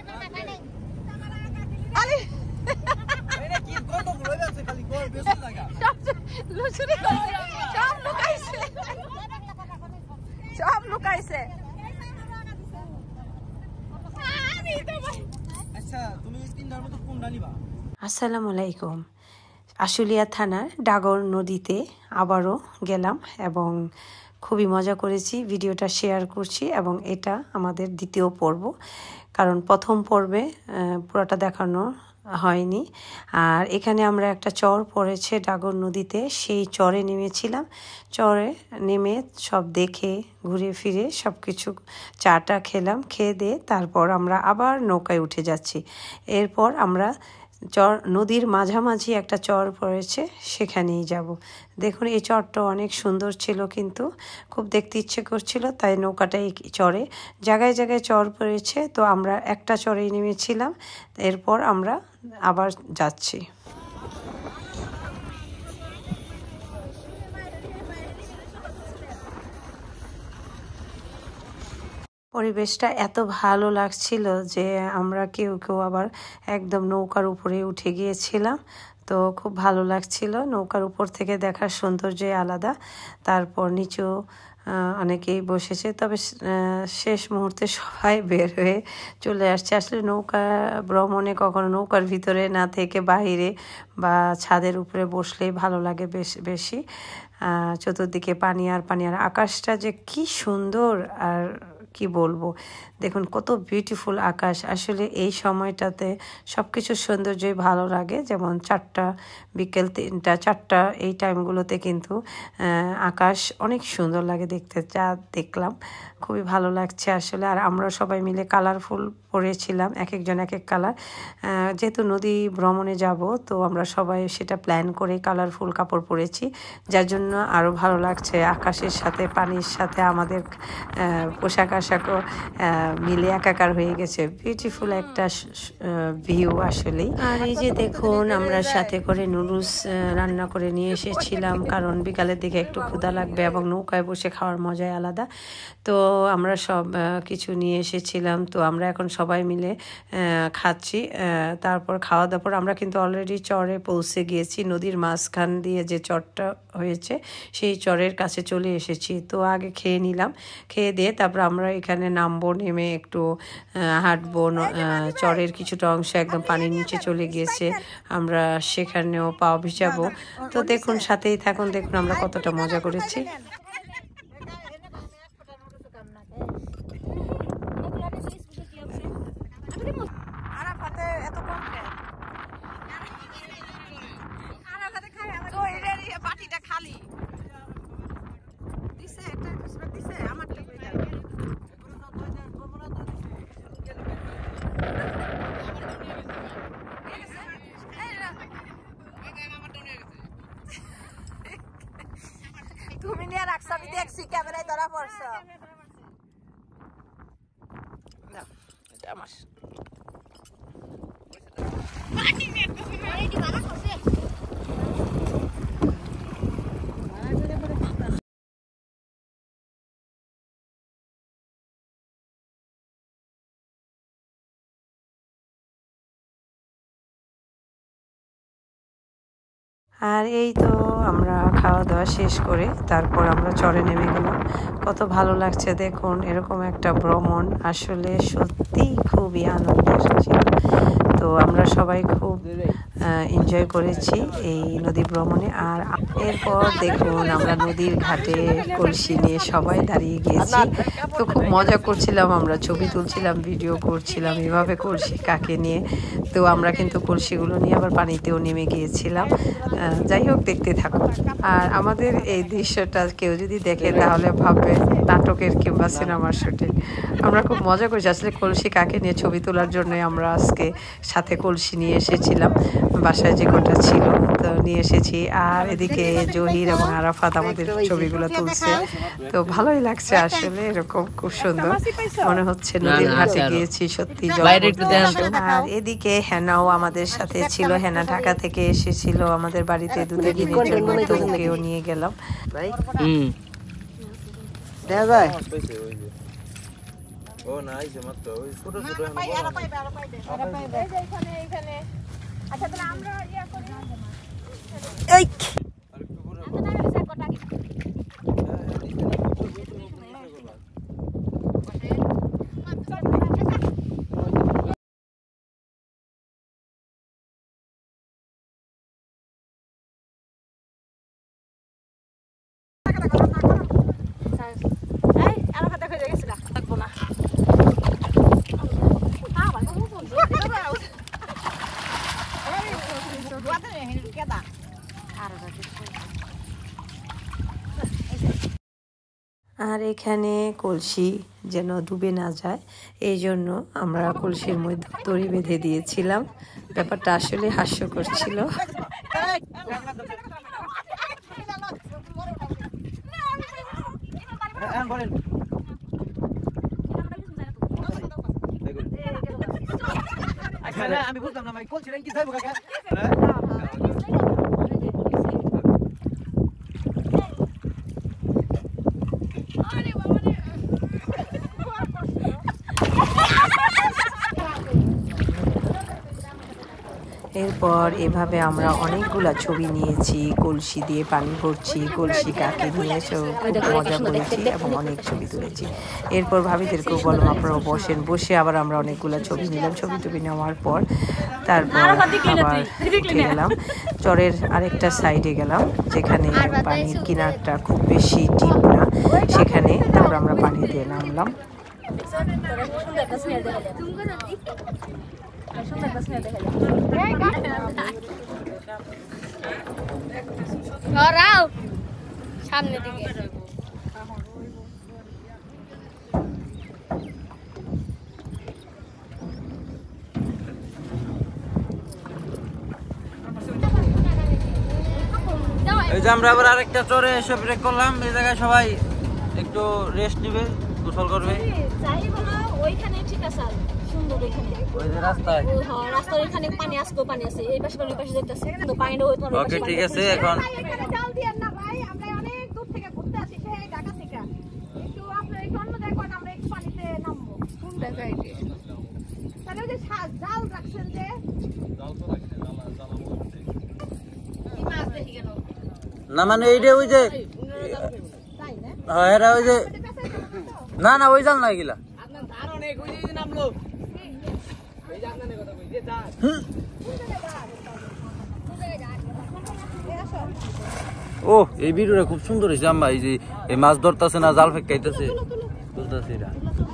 সব লুকাইছে। আসসালামু আলাইকুম। আশুলিয়া থানার ডাগর নদীতে আবারও গেলাম এবং খুবই মজা করেছি। ভিডিওটা শেয়ার করছি এবং এটা আমাদের দ্বিতীয় পর্ব, কারণ প্রথম পর্বে পুরোটা দেখানো হয়নি। আর এখানে আমরা একটা চর পড়েছে ডাগর নদীতে, সেই চরে নেমেছিলাম। চরে নেমে সব দেখে ঘুরে ফিরে সব কিছু চাটা খেলাম, খেয়ে দিয়ে তারপর আমরা আবার নৌকায় উঠে যাচ্ছি। এরপর আমরা নদীর মাঝামাঝি একটা চর পড়েছে, সেখানেই যাব। দেখুন এই চরটা অনেক সুন্দর ছিল, কিন্তু খুব দেখতে ইচ্ছে করছিল, তাই নৌকাটা এই চরে জায়গায় জায়গায় চর পড়েছে। তো আমরা একটা চরেই নেমেছিলাম, এরপর আমরা আবার যাচ্ছি। পরিবেশটা এত ভালো লাগছিল যে আমরা কেউ কেউ আবার একদম নৌকার উপরে উঠে গিয়েছিলাম। তো খুব ভালো লাগছিল, নৌকার উপর থেকে দেখার সৌন্দর্যই আলাদা। তারপর নিচেও অনেকেই বসেছে, তবে শেষ মুহূর্তে সবাই বের হয়ে চলে আসছে। আসলে নৌকা ভ্রমণে কখনো নৌকার ভিতরে না থেকে বাইরে বা ছাদের উপরে বসলেই ভালো লাগে বেশি। চতুর্দিকে পানি আর পানি, আর আকাশটা যে কি সুন্দর আর কি বলবো। দেখুন কত বিউটিফুল আকাশ। আসলে এই সময়টাতে সব কিছুর সৌন্দর্যই ভালো লাগে, যেমন 4টা, বিকেল 3টা 4টা এই টাইমগুলোতে কিন্তু আকাশ অনেক সুন্দর লাগে দেখতে। যা দেখলাম খুবই ভালো লাগছে আসলে। আর আমরা সবাই মিলে কালারফুল পরেছিলাম, এক একজন এক এক কালার। যেহেতু নদী ভ্রমণে যাব, তো আমরা সবাই সেটা প্ল্যান করে কালারফুল কাপড় পরেছি, যার জন্য আরও ভালো লাগছে। আকাশের সাথে পানির সাথে আমাদের পোশাক আশাকও মিলে একাকার হয়ে গেছে। বিউটিফুল একটা ভিউ আসলেই। আর এই যে দেখুন আমরা সাথে করে নুডলস রান্না করে নিয়ে এসেছিলাম, কারণ বিকালের দিকে একটু ক্ষুধা লাগবে এবং নৌকায় বসে খাওয়ার মজাই আলাদা। তো আমরা সব কিছু নিয়ে এসেছিলাম, তো আমরা এখন সবাই মিলে খাচ্ছি। তারপর খাওয়া দাওয়ার পর আমরা কিন্তু অলরেডি চরে পৌঁছে গিয়েছি। নদীর মাঝখান দিয়ে যে চরটা হয়েছে সেই চরের কাছে চলে এসেছি। তো আগে খেয়ে নিলাম, খেয়ে দিয়ে তারপর আমরা এখানে নামবো, নেমে একটু হাঁটবো। চরের কিছুটা অংশ একদম পানির নিচে চলে গিয়েছে, আমরা সেখানেও পা ভিজাবো। তো দেখুন, সাথেই থাকুন, দেখুন আমরা কতটা মজা করেছি। তুমি নিয়ে রাখছো, আমি দেখছি ক্যামেরায় ধরা পড়ছো। এটা আমার আর এই তো আমরা খাওয়া দাওয়া শেষ করে তারপর আমরা চরে নেমে গেলাম। কত ভালো লাগছে দেখুন, এরকম একটা ভ্রমণ আসলে সত্যিই খুবই আনন্দের ছিল। তো আমরা সবাই খুব এনজয় করেছি এই নদী ভ্রমণে। আর এরপর দেখুন আমরা নদীর ঘাটে কলসি নিয়ে সবাই দাঁড়িয়ে গিয়েছি। তো খুব মজা করছিলাম, আমরা ছবি তুলছিলাম, ভিডিও করছিলাম এভাবে কলসি কাকে নিয়ে। তো আমরা কিন্তু কলসিগুলো নিয়ে আবার পানিতেও নেমে গিয়েছিলাম। যাই হোক, দেখতে থাকুন। আর আমাদের এই দৃশ্যটা কেউ যদি দেখে তাহলে ভাববে নাটকের কিংবা সিনেমার শুটিং। আমরা খুব মজা করেছি আসলে। কলসি কাকে নিয়ে ছবি তোলার জন্য আমরা আজকে সাথে কলসি নিয়ে এসেছিলাম, বাসায় যে কটা ছিল তো নিয়ে এসেছি। আর এদিকে জহির এবং আরাফাত আমাদের ছবিগুলো তুলছে। তো ভালোই লাগছে আসলে, এরকম খুব সুন্দর মনে হচ্ছে নদীর ঘাটে গিয়েছি সত্যি। আর এদিকে হেনাও আমাদের সাথে ছিল, হেনা ঢাকা থেকে এসেছিল আমাদের বাড়িতে দুধের দিনের জন্য, তো ওকেও নিয়ে গেলাম। ও না আইছে মাত্র ওই ছোট ছোট আরো পাইবে এই যে এখানে আচ্ছা তাহলে আমরা ইয়া করি এই আরেকটু বড় আর এখানে কলসি যেন ডুবে না যায় এই জন্য আমরা কলসির মধ্যে দড়ি বেঁধে দিয়েছিলাম। ব্যাপারটা আসলে হাস্যকর ছিল। আমি বলতাম না ভাই কলসিটা কি যাইবো কাকা এরপর এভাবে আমরা অনেকগুলা ছবি নিয়েছি, কলসি দিয়ে পানি ভরছি, কলসি কাকে নিয়ে সব মজা করেছি এবং অনেক ছবি তুলেছি। এরপর ভাবিদেরকেও বললাম আপনারাও বসেন, বসে আবার আমরা অনেকগুলা ছবি নিলাম। ছবি টবি নেওয়ার পর তারপর আবার উঠে গেলাম চরের আরেকটা সাইডে গেলাম যেখানে পানির কিনারটা খুব বেশি ডিপ না, সেখানে তারপর আমরা পানি দিয়ে নামলাম। সামনে দিকে এই যে আমরা আবার আরেকটা চরে এসে ব্রেক করলাম। এই জায়গায় সবাই একটু রেস্ট নেবে, গোসল করবে। ওইখানে ঠিক আছে সুন্দর ওইখানে ওই যে রাস্তায় রাস্তার ওইখানে পানি আসতো, পানি আছে এই পাশে ওই পাশে যেতেছে তো পানিটা ওই তোমার ওকে ঠিক আছে। এখন চাল দিয়েন না ভাই, আমরা অনেক দূর থেকে ঘুরতে আসি সেই ঢাকা থেকে, একটু আপনার এই অন্য দেখুন আমরা একটু পানিতে নামবো কোন জায়গায় তাহলে ওই যে জাল রাখছেন যে জাল তো রাখছেন জাল কি মাছ দেখি গেল না মানে এইটা ওই যে তাই না হ্যাঁ এরা ওই যে না না ওই জাল না এগুলা আপনার ধার অনেক ওই যে নামলো এই যে আপনার কথা কই যে ধার ও এই ভিডিওটা খুব সুন্দর হয়েছে। আম্মা এই যে এই মাছ ধরতেছে না, জাল ফেকাইতেছে তুলতেছে এরা।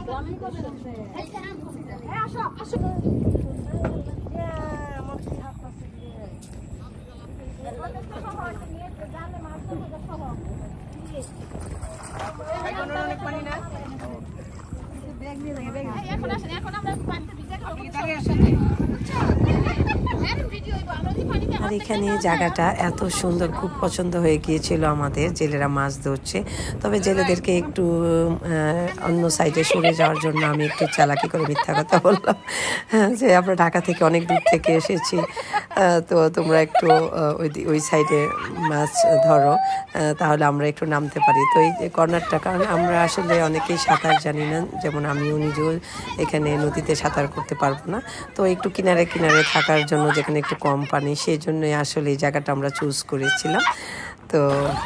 আর এখানে জায়গাটা এত সুন্দর, খুব পছন্দ হয়ে গিয়েছিল আমাদের। জেলেরা মাছ ধরছে, তবে জেলেদেরকে একটু অন্য সাইডে সরে যাওয়ার জন্য আমি একটু চালাকি করে মিথ্যা কথা বললাম যে আমরা ঢাকা থেকে অনেক দূর থেকে এসেছি, তো তোমরা একটু ওই সাইডে মাছ ধরো, তাহলে আমরা একটু নামতে পারি। তো এই যে কর্নারটা, কারণ আমরা আসলে অনেকেই সাঁতার জানি না, যেমন আমিও নিজেও এখানে নদীতে সাঁতার করতে পারবো না, তো একটু কিনারে কিনারে থাকার জন্য যেখানে একটু কম পানি, সেই জন্যই আসলে এই জায়গাটা আমরা চুজ করেছিলাম। তো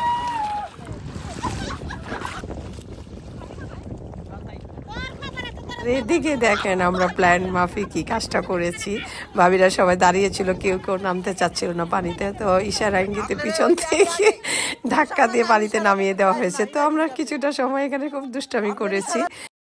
এদিকে দেখেন আমরা প্ল্যান মাফিক কি কাজটা করেছি। ভাবিরা সবাই দাঁড়িয়েছিল, কেউ কেউ নামতে চাচ্ছিল না পানিতে, তো ইশারা ইঙ্গিতে পিছন থেকে ধাক্কা দিয়ে পানিতে নামিয়ে দেওয়া হয়েছে। তো আমরা কিছুটা সময় এখানে খুব দুষ্টামি করেছি।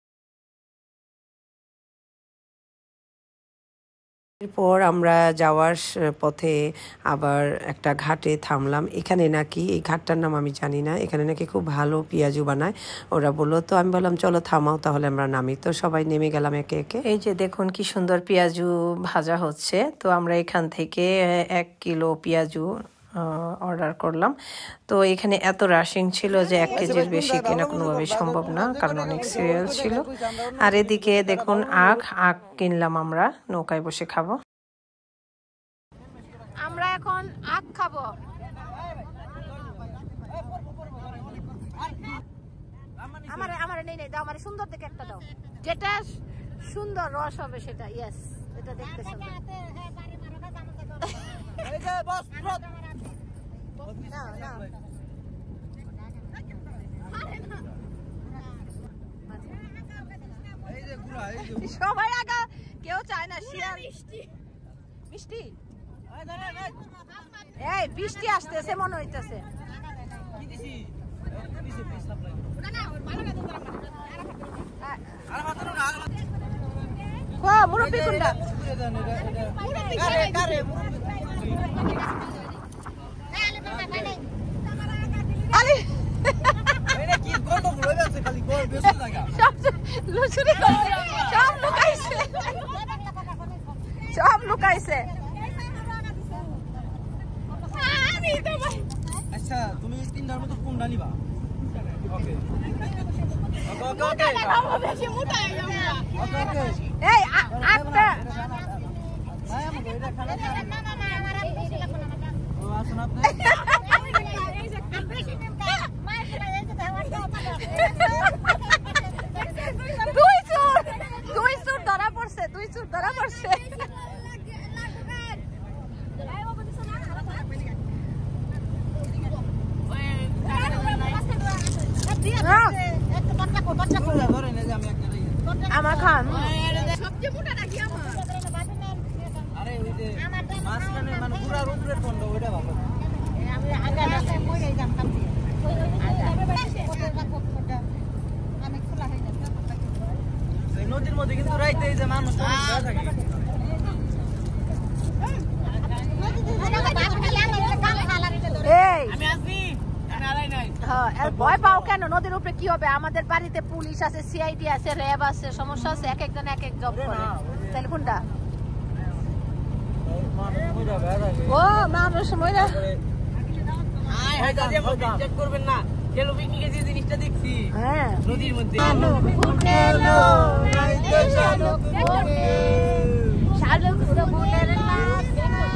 এরপর আমরা যাওয়ার পথে আবার একটা ঘাটে থামলাম। এখানে নাকি, এই ঘাটটার নাম আমি জানি না, এখানে নাকি খুব ভালো পেঁয়াজু বানায় ওরা বললো। তো আমি বললাম চলো থামাও, তাহলে আমরা নামি। তো সবাই নেমে গেলাম একে একে। এই যে দেখুন কি সুন্দর পেঁয়াজু ভাজা হচ্ছে। তো আমরা এখান থেকে 1 কিলো পেঁয়াজু অর্ডার করলাম। তো এখানে এত রাশিং ছিল যে 1 কেজির বেশি কেনা কোনোভাবেই সম্ভব না, কারণ অনেক সিরিয়াল ছিল। আর এদিকে দেখুন আখ কিনলাম, আমরা নৌকায় বসে খাবো। আমরা এখন আখ খাবো। আমার নেই দাও, আমার সুন্দর দেখে একটা দাও, যেটা সুন্দর রস হবে সেটা। ইয়েস, এটা দেখতে সুন্দর। এই যে বস রোদ না না এই যে গুড়া এই যে সবাই আগা কেউ চায় না শিয়াল মিষ্টি। এই ধরে এই বৃষ্টি আসতেছে মনে হইতেছে। কি দিছি দিছি পিস সাপ্লাই না না ভালো না তো তোরা আর হাতে না আর কো মুরব্বি কোনটা? পুরো দেন এটা কারে আরে এটা কি গন্ড হয়ে যাচ্ছে খালি গোল বেশি জায়গা সব লুচুরি করছে, সব লুকাইছে, সব লুকাইছে। আচ্ছা তুমি তিনটার মতো কোনটা নিবা? ওকে ওকে ওকে ওকে এই একটা ভাই আমাকে এটা খালা ও আসুন আপনি দুই চুর ধরা পড়ছে, দুই চুর ধরা পড়ছে। ধরে নে যে আমি একটা দিই আমার খান আরে ওই যে মাঝখানে মানে পুরার উপরে কোনটা ওইটা ভালো এই নদীর মধ্যে কিন্তু রাইতে এই যে মানুষ থাকে এই আমি আসি আমি আলাই নাই হ্যাঁ, আর ভয় পাও কেন? নদীর উপরে কি হবে? আমাদের বাড়িতে পুলিশ আছে, সিআইডি আছে, র্যাব আছে, সমস্যা আছে, এক একজন এক এক জব করে। তাহলে কোনটা? ও মানুষ মইরা আয় হয় দাদি আমাকে চেক করবেন না কেলো পিকনিকে যে জিনিসটা দেখছি হ্যাঁ নদীর মধ্যে ফুটেলো রাইতে শালুক ফোটে, শালুক ফুলের নাচ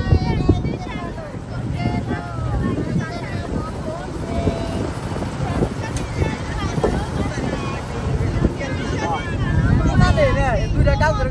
দুইটা কাজ করে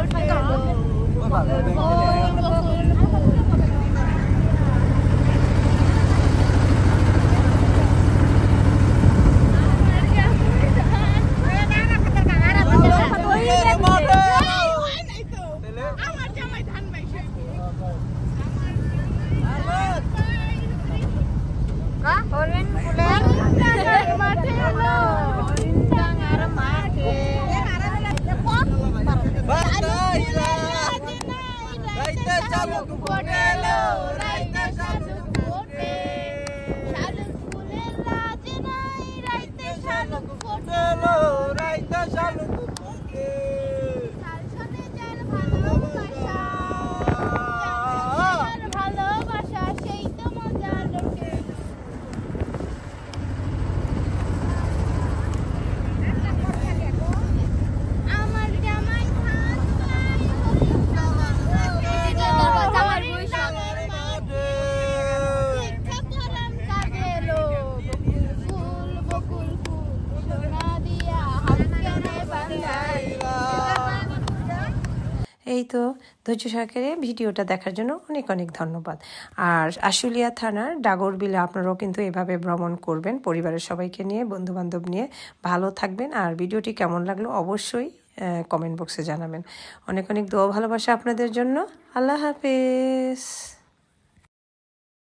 এই তো ধৈর্য সহকারে ভিডিওটা দেখার জন্য অনেক অনেক ধন্যবাদ। আর আশুলিয়া থানার ডাগরবিলে আপনারাও কিন্তু এভাবে ভ্রমণ করবেন পরিবারের সবাইকে নিয়ে, বন্ধুবান্ধব নিয়ে। ভালো থাকবেন। আর ভিডিওটি কেমন লাগলো অবশ্যই কমেন্ট বক্সে জানাবেন। অনেক অনেক দোয়া ভালোবাসা আপনাদের জন্য। আল্লাহ হাফেজ।